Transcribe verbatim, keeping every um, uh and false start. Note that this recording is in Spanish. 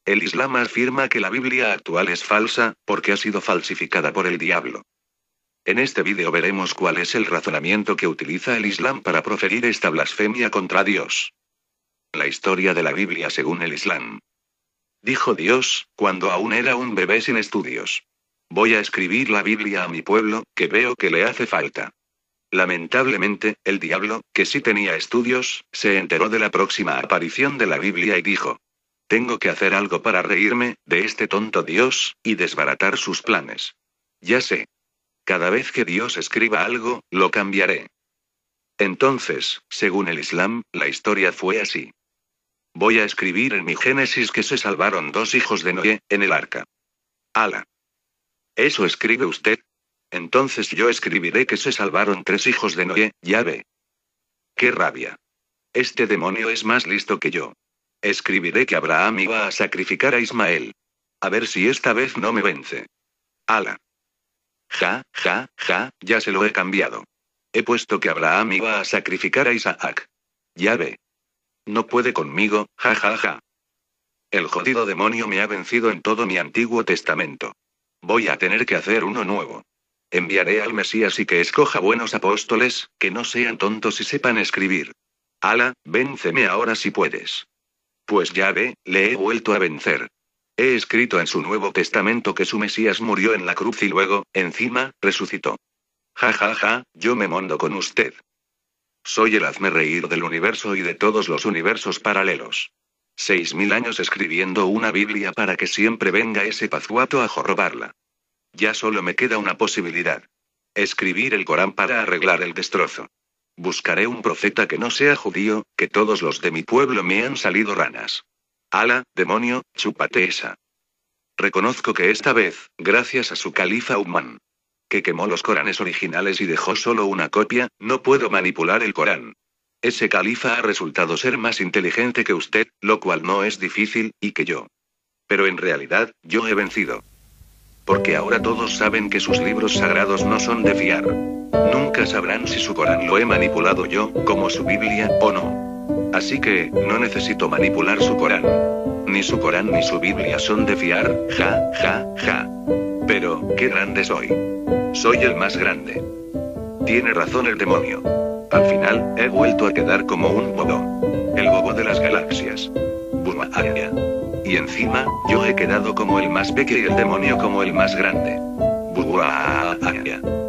El Islam afirma que la Biblia actual es falsa, porque ha sido falsificada por el diablo. En este vídeo veremos cuál es el razonamiento que utiliza el Islam para proferir esta blasfemia contra Dios. La historia de la Biblia según el Islam. Dijo Dios, cuando aún era un bebé sin estudios: voy a escribir la Biblia a mi pueblo, que veo que le hace falta. Lamentablemente, el diablo, que sí tenía estudios, se enteró de la próxima aparición de la Biblia y dijo: tengo que hacer algo para reírme de este tonto Dios, y desbaratar sus planes. Ya sé. Cada vez que Dios escriba algo, lo cambiaré. Entonces, según el Islam, la historia fue así. Voy a escribir en mi Génesis que se salvaron dos hijos de Noé, en el arca. Ala. ¿Eso escribe usted? Entonces yo escribiré que se salvaron tres hijos de Noé, ya ve. ¡Qué rabia! Este demonio es más listo que yo. Escribiré que Abraham iba a sacrificar a Ismael. A ver si esta vez no me vence. Ala. Ja, ja, ja, ya se lo he cambiado. He puesto que Abraham iba a sacrificar a Isaac. Ya ve. No puede conmigo, ja ja ja. El jodido demonio me ha vencido en todo mi Antiguo Testamento. Voy a tener que hacer uno nuevo. Enviaré al Mesías y que escoja buenos apóstoles, que no sean tontos y sepan escribir. Ala, vénceme ahora si puedes. Pues ya ve, le he vuelto a vencer. He escrito en su Nuevo Testamento que su Mesías murió en la cruz y luego, encima, resucitó. Ja ja ja, yo me mondo con usted. Soy el hazmerreír del universo y de todos los universos paralelos. Seis mil años escribiendo una Biblia para que siempre venga ese pazguato a jorobarla. Ya solo me queda una posibilidad. Escribir el Corán para arreglar el destrozo. Buscaré un profeta que no sea judío, que todos los de mi pueblo me han salido ranas. Ala, demonio, chúpate esa. Reconozco que esta vez, gracias a su califa Uthman, que quemó los Coranes originales y dejó solo una copia, no puedo manipular el Corán. Ese califa ha resultado ser más inteligente que usted, lo cual no es difícil, y que yo. Pero en realidad, yo he vencido. Porque ahora todos saben que sus libros sagrados no son de fiar. Nunca sabrán si su Corán lo he manipulado yo, como su Biblia, o no. Así que, no necesito manipular su Corán. Ni su Corán ni su Biblia son de fiar, ja, ja, ja. Pero, qué grande soy. Soy el más grande. Tiene razón el demonio. Al final, he vuelto a quedar como un bobo. El bobo de las galaxias. Bumaaya. Y encima, yo he quedado como el más pequeño y el demonio como el más grande. Buaaya.